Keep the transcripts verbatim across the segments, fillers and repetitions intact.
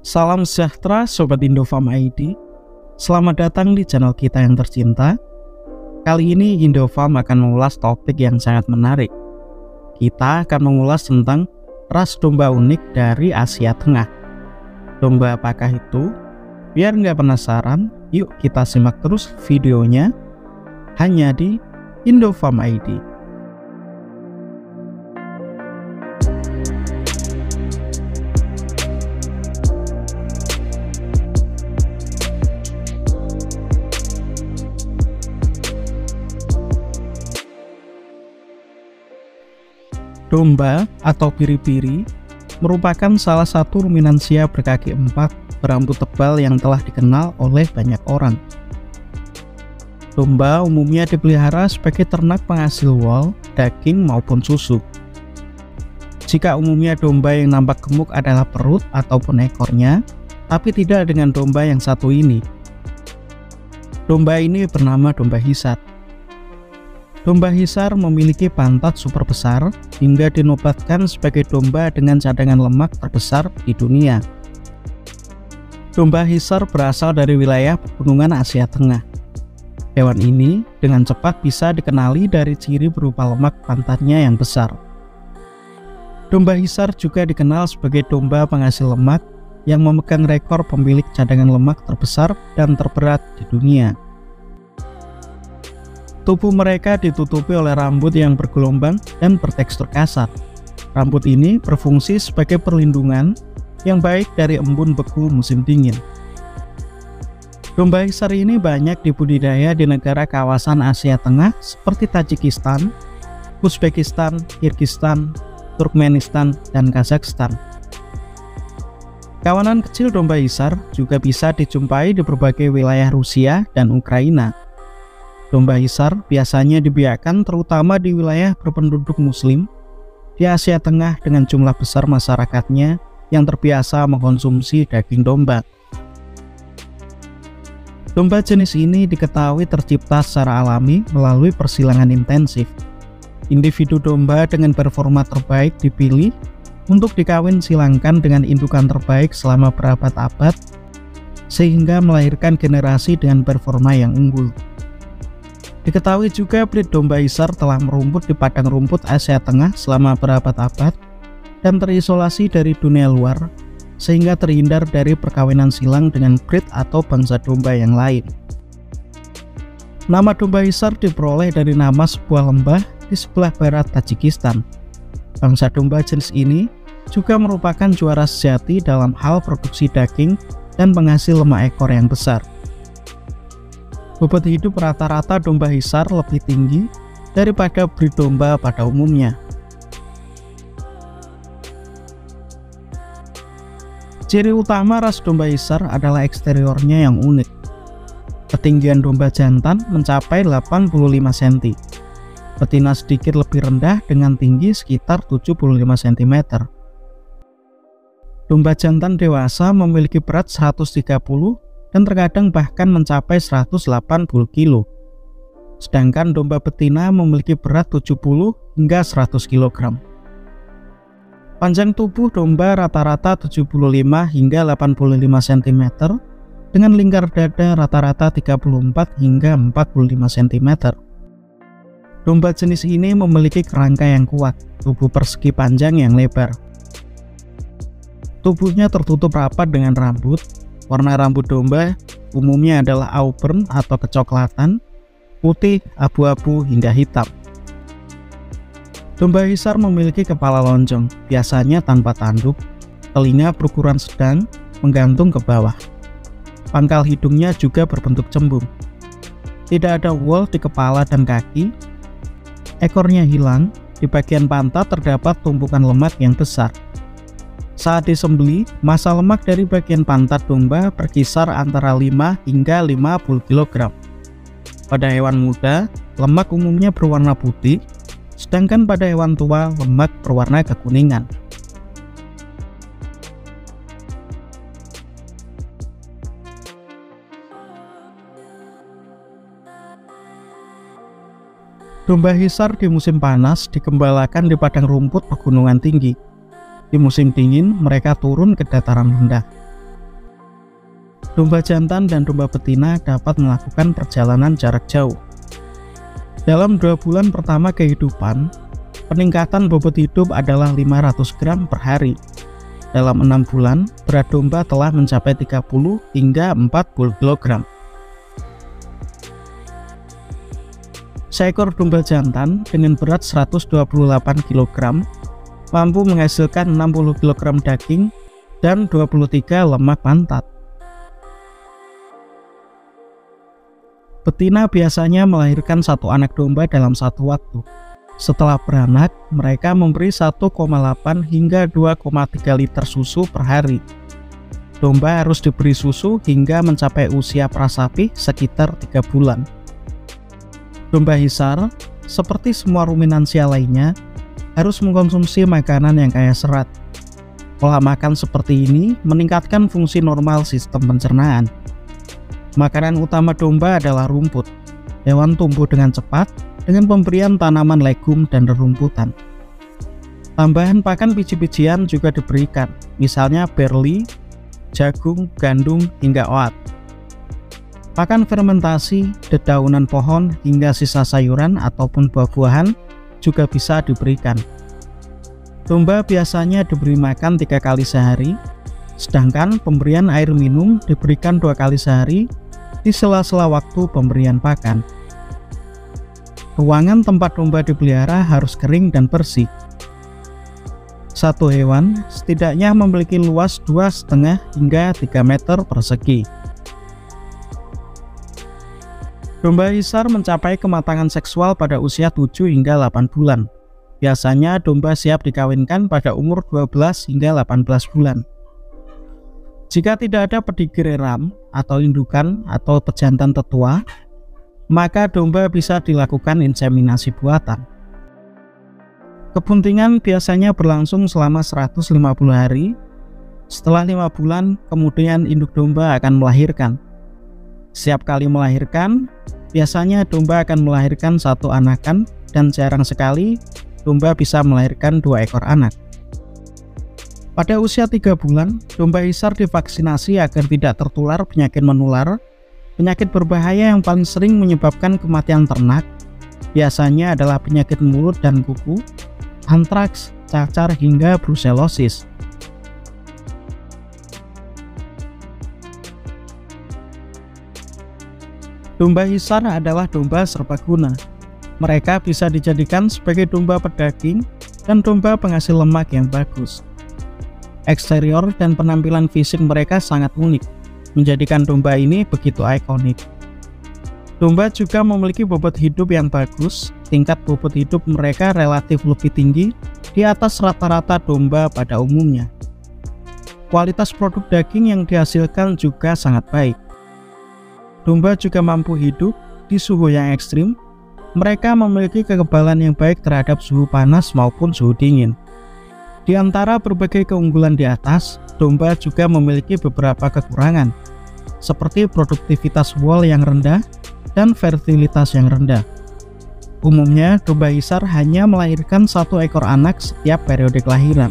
Salam sejahtera Sobat Indofarm I D. Selamat datang di channel kita yang tercinta. Kali ini Indofarm akan mengulas topik yang sangat menarik. Kita akan mengulas tentang ras domba unik dari Asia Tengah. Domba apakah itu? Biar nggak penasaran, yuk kita simak terus videonya hanya di Indofarm I D. Domba atau piri-piri merupakan salah satu ruminansia berkaki empat berambut tebal yang telah dikenal oleh banyak orang. Domba umumnya dipelihara sebagai ternak penghasil wool, daging maupun susu. Jika umumnya domba yang nampak gemuk adalah perut ataupun ekornya, tapi tidak dengan domba yang satu ini. Domba ini bernama domba hisar. Domba hisar memiliki pantat super besar hingga dinobatkan sebagai domba dengan cadangan lemak terbesar di dunia. Domba hisar berasal dari wilayah pegunungan Asia Tengah. Hewan ini dengan cepat bisa dikenali dari ciri berupa lemak pantatnya yang besar. Domba hisar juga dikenal sebagai domba penghasil lemak yang memegang rekor pemilik cadangan lemak terbesar dan terberat di dunia. Tubuh mereka ditutupi oleh rambut yang bergelombang dan bertekstur kasar. Rambut ini berfungsi sebagai perlindungan yang baik dari embun beku musim dingin. Domba hisar ini banyak dibudidaya di negara kawasan Asia Tengah seperti Tajikistan, Uzbekistan, Kirgistan, Turkmenistan, dan Kazakhstan. Kawanan kecil domba hisar juga bisa dijumpai di berbagai wilayah Rusia dan Ukraina. Domba hisar biasanya dibiarkan terutama di wilayah berpenduduk muslim di Asia Tengah dengan jumlah besar masyarakatnya yang terbiasa mengkonsumsi daging domba. Domba jenis ini diketahui tercipta secara alami melalui persilangan intensif. Individu domba dengan performa terbaik dipilih untuk dikawin silangkan dengan indukan terbaik selama berabad-abad sehingga melahirkan generasi dengan performa yang unggul. Diketahui juga breed domba hisar telah merumput di padang rumput Asia Tengah selama berabad-abad dan terisolasi dari dunia luar sehingga terhindar dari perkawinan silang dengan breed atau bangsa domba yang lain. Nama domba hisar diperoleh dari nama sebuah lembah di sebelah barat Tajikistan. Bangsa domba jenis ini juga merupakan juara sejati dalam hal produksi daging dan penghasil lemak ekor yang besar. Bobot hidup rata-rata domba hisar lebih tinggi daripada breed domba pada umumnya. Ciri utama ras domba hisar adalah eksteriornya yang unik. Ketinggian domba jantan mencapai delapan puluh lima sentimeter. Betina sedikit lebih rendah dengan tinggi sekitar tujuh puluh lima sentimeter. Domba jantan dewasa memiliki berat seratus tiga puluh dan terkadang bahkan mencapai seratus delapan puluh kilo. Sedangkan domba betina memiliki berat tujuh puluh hingga seratus kilogram. Panjang tubuh domba rata-rata tujuh puluh lima hingga delapan puluh lima sentimeter dengan lingkar dada rata-rata tiga puluh empat hingga empat puluh lima sentimeter. Domba jenis ini memiliki kerangka yang kuat, tubuh persegi panjang yang lebar. Tubuhnya tertutup rapat dengan rambut. Warna rambut domba umumnya adalah auburn atau kecoklatan, putih, abu-abu hingga hitam. Domba hisar memiliki kepala lonjong, biasanya tanpa tanduk, telinga berukuran sedang, menggantung ke bawah. Pangkal hidungnya juga berbentuk cembung. Tidak ada wool di kepala dan kaki. Ekornya hilang, di bagian pantat terdapat tumpukan lemak yang besar. Saat disembelih, massa lemak dari bagian pantat domba berkisar antara lima hingga lima puluh kilogram. Pada hewan muda, lemak umumnya berwarna putih, sedangkan pada hewan tua, lemak berwarna kekuningan. Domba hisar di musim panas digembalakan di padang rumput pegunungan tinggi. Di musim dingin, mereka turun ke dataran rendah. Domba jantan dan domba betina dapat melakukan perjalanan jarak jauh. Dalam dua bulan pertama kehidupan, peningkatan bobot hidup adalah lima ratus gram per hari. Dalam enam bulan, berat domba telah mencapai tiga puluh hingga empat puluh kilogram. Seekor domba jantan dengan berat seratus dua puluh delapan kilogram mampu menghasilkan enam puluh kilogram daging dan dua puluh tiga lemak pantat. Betina biasanya melahirkan satu anak domba dalam satu waktu. Setelah beranak, mereka memberi satu koma delapan hingga dua koma tiga liter susu per hari. Domba harus diberi susu hingga mencapai usia prasapi sekitar tiga bulan. Domba hisar, seperti semua ruminansia lainnya, harus mengkonsumsi makanan yang kaya serat. Pola makan seperti ini meningkatkan fungsi normal sistem pencernaan. Makanan utama domba adalah rumput. Hewan tumbuh dengan cepat dengan pemberian tanaman legum dan rerumputan. Tambahan pakan biji-bijian juga diberikan, misalnya barley, jagung, gandum, hingga oat. Pakan fermentasi, dedaunan pohon, hingga sisa sayuran ataupun buah-buahan juga bisa diberikan. Domba biasanya diberi makan tiga kali sehari, sedangkan pemberian air minum diberikan dua kali sehari di sela-sela waktu pemberian pakan. Ruangan tempat domba dipelihara harus kering dan bersih. Satu hewan setidaknya memiliki luas dua koma lima hingga tiga meter persegi. Domba hisar mencapai kematangan seksual pada usia tujuh hingga delapan bulan. Biasanya domba siap dikawinkan pada umur dua belas hingga delapan belas bulan. Jika tidak ada pedigere ram atau indukan atau pejantan tetua, maka domba bisa dilakukan inseminasi buatan. Kebuntingan biasanya berlangsung selama seratus lima puluh hari. Setelah lima bulan, kemudian induk domba akan melahirkan. Setiap kali melahirkan, biasanya domba akan melahirkan satu anakan dan jarang sekali domba bisa melahirkan dua ekor anak. Pada usia tiga bulan, domba hisar divaksinasi agar tidak tertular penyakit menular. Penyakit berbahaya yang paling sering menyebabkan kematian ternak biasanya adalah penyakit mulut dan kuku, antraks, cacar, hingga brusellosis. Domba hisar adalah domba serbaguna. Mereka bisa dijadikan sebagai domba pedaging dan domba penghasil lemak yang bagus. Eksterior dan penampilan fisik mereka sangat unik, menjadikan domba ini begitu ikonik. Domba juga memiliki bobot hidup yang bagus. Tingkat bobot hidup mereka relatif lebih tinggi di atas rata-rata domba pada umumnya. Kualitas produk daging yang dihasilkan juga sangat baik. Domba juga mampu hidup di suhu yang ekstrim. Mereka memiliki kekebalan yang baik terhadap suhu panas maupun suhu dingin. Di antara berbagai keunggulan di atas, domba juga memiliki beberapa kekurangan, seperti produktivitas wool yang rendah dan fertilitas yang rendah. Umumnya, domba hisar hanya melahirkan satu ekor anak setiap periode kelahiran.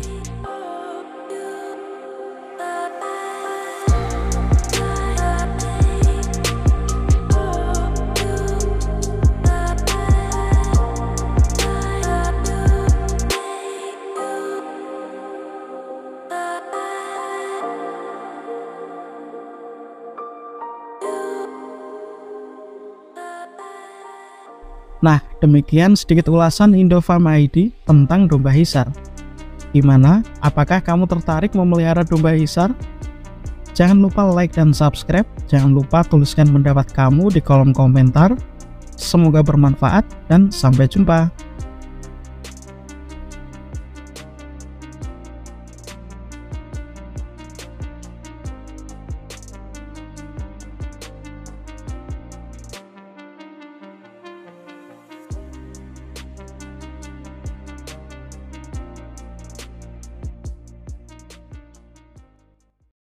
Nah, demikian sedikit ulasan Indofarm I D tentang domba hisar. Gimana? Apakah kamu tertarik memelihara domba hisar? Jangan lupa like dan subscribe. Jangan lupa tuliskan pendapat kamu di kolom komentar. Semoga bermanfaat dan sampai jumpa.